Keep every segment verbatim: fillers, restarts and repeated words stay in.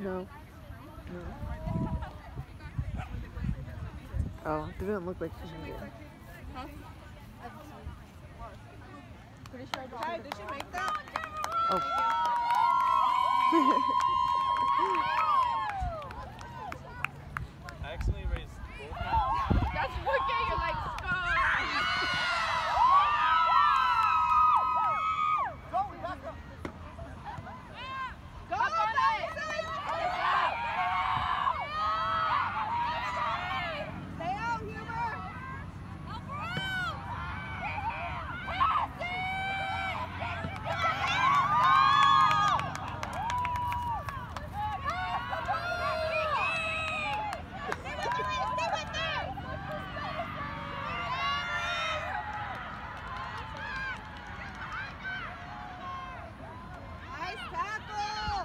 No. No. Oh, it didn't look like she did. Huh? Pretty sure I got Hey, did she make that? Oh. I accidentally raised both hands. That's wicked. You're like, stop. Go, back up. Go, up on it. Stay out, Huber. Nice tackle.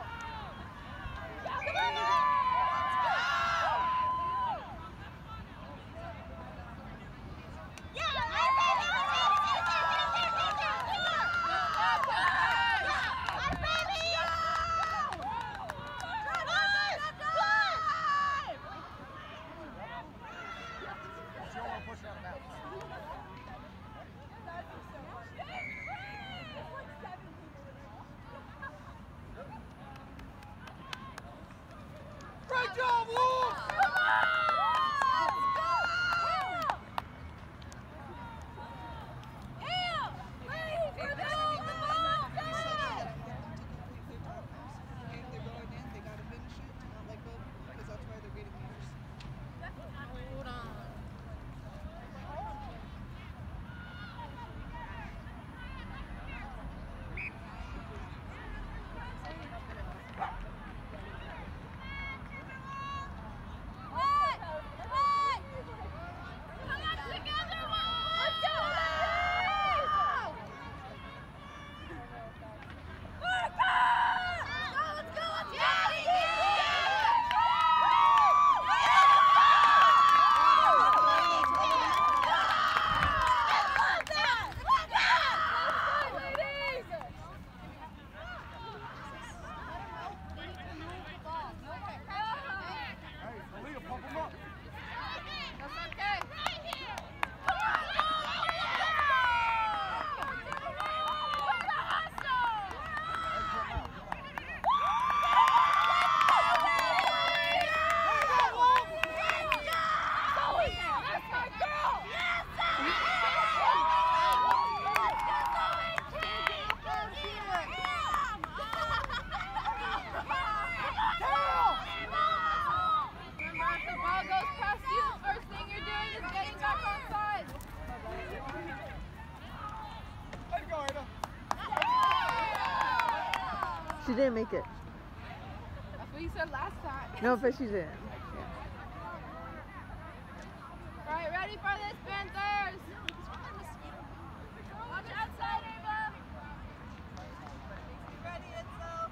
Great job, Wolves! She didn't make it. That's what you said last time. No, but she didn't. All right, ready for this, Panthers? Watch outside, Ava. Ready, Itzel.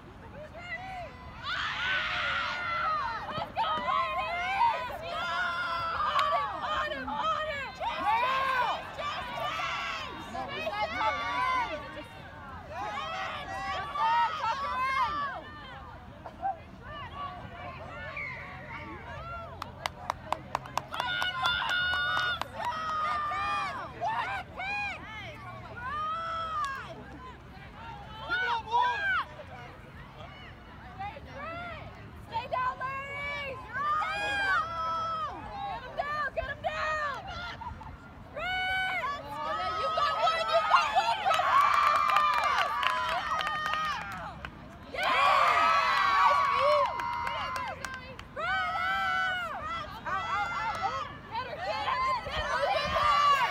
Let's go, ladies! On him, on him, on him! James! James! James! Tucker in! Tucker in! Stay down, ladies! Get him down, get him down! You got one, you got one! Yeah! Nice beat! Out, out, out! Get her, get her! Get her in there!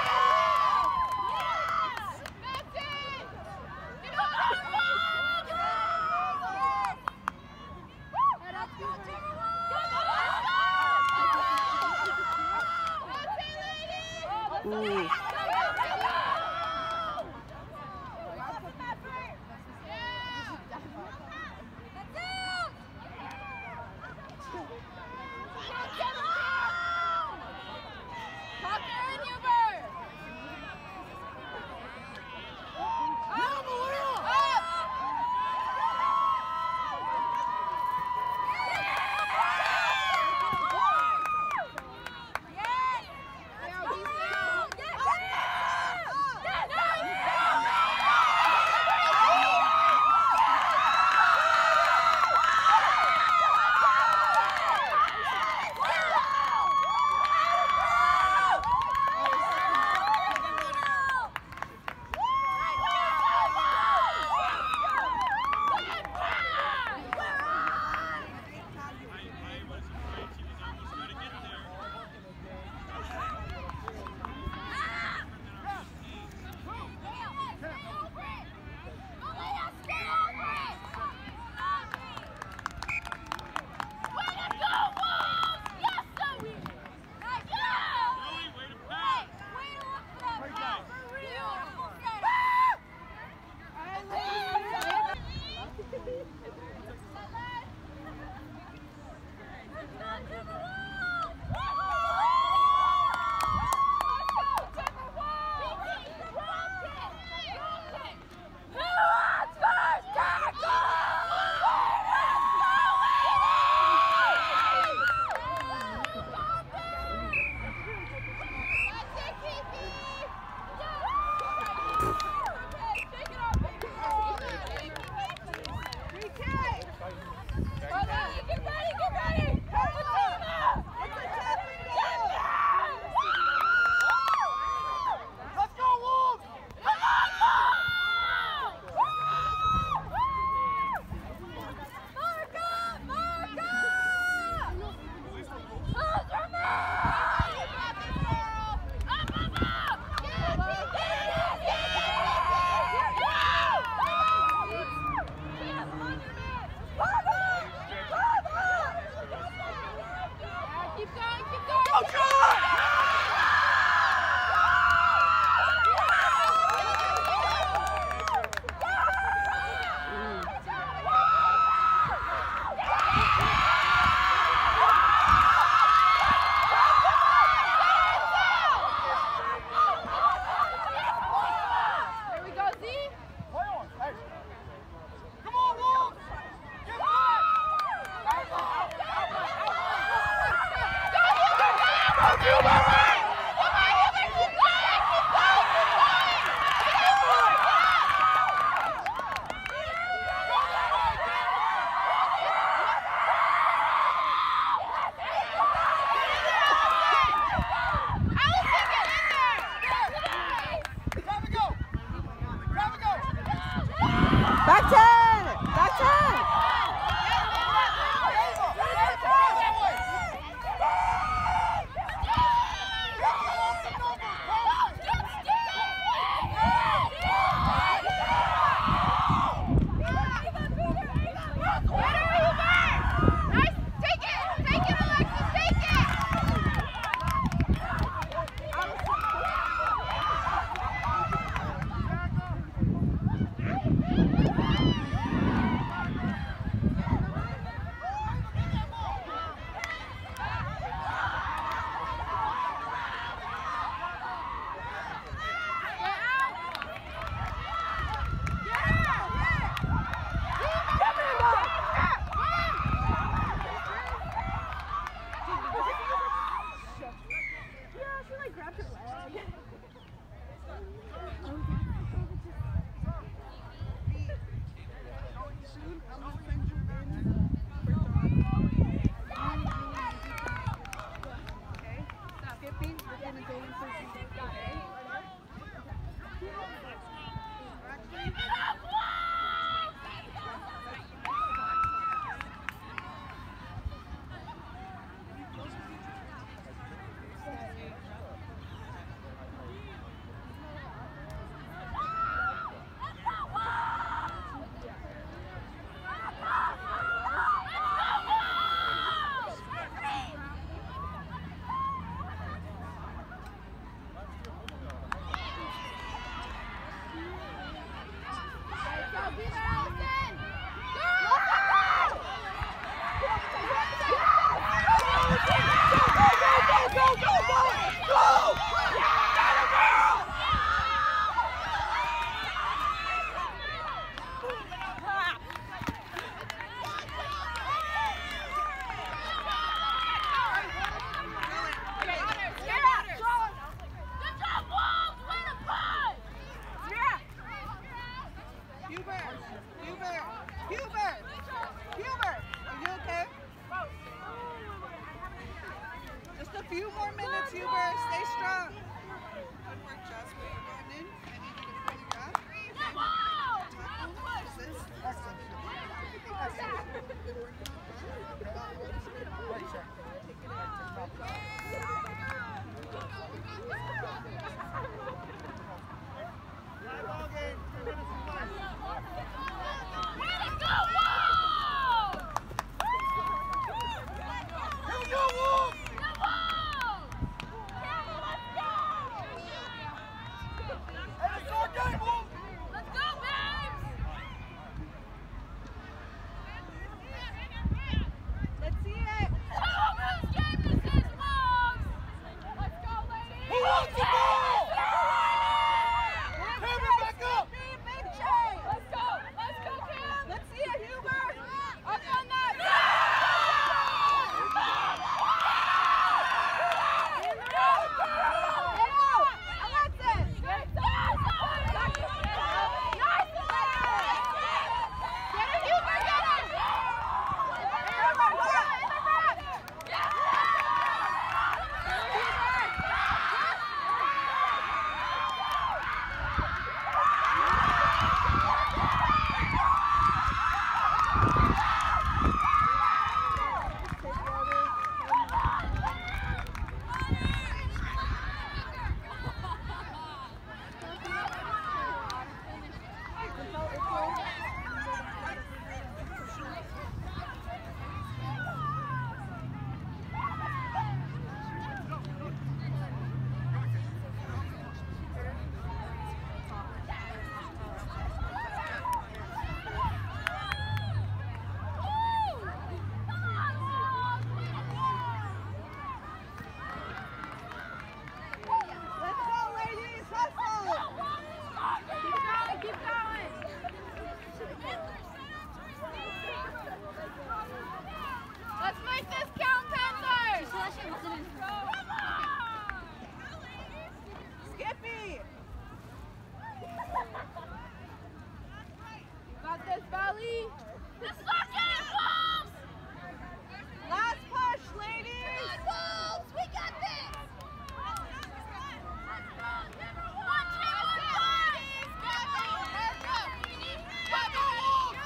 Yes! That's it! Get on that ball! Head up, go, Timberwolves! That's it, ladies! Ooh. Get ready, get ready! Let's go, Wolves! Come on, Wolves! Marka! Marka! Oh, Jermaine! Up, up, up! Get it, get it, get it! Keep going, keep going! Go, John! There we go, Z! Play on. Hey. Come on, Wolves! Get back! Out, out, out, out, out. Go, Hubert! Back ten! Back ten! Few more minutes, Hubert. Stay strong. Good work, Josh. Where you're going in. I need you to fully wrap. Let's go, babes! make this count, Panthers! Skippy! Got this, Valley! Let's lock in, Wolves! Last push, ladies! Come on, Wolves! We got this! Let's go! Number one, two, one, five! Go, go, go, go, Wolves!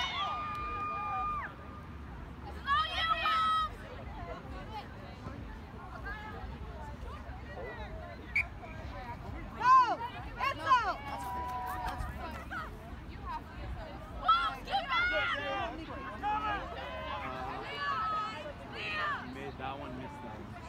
This is all you, Wolves! Go! Etzel! Wolves, get back! Made that one miss that one.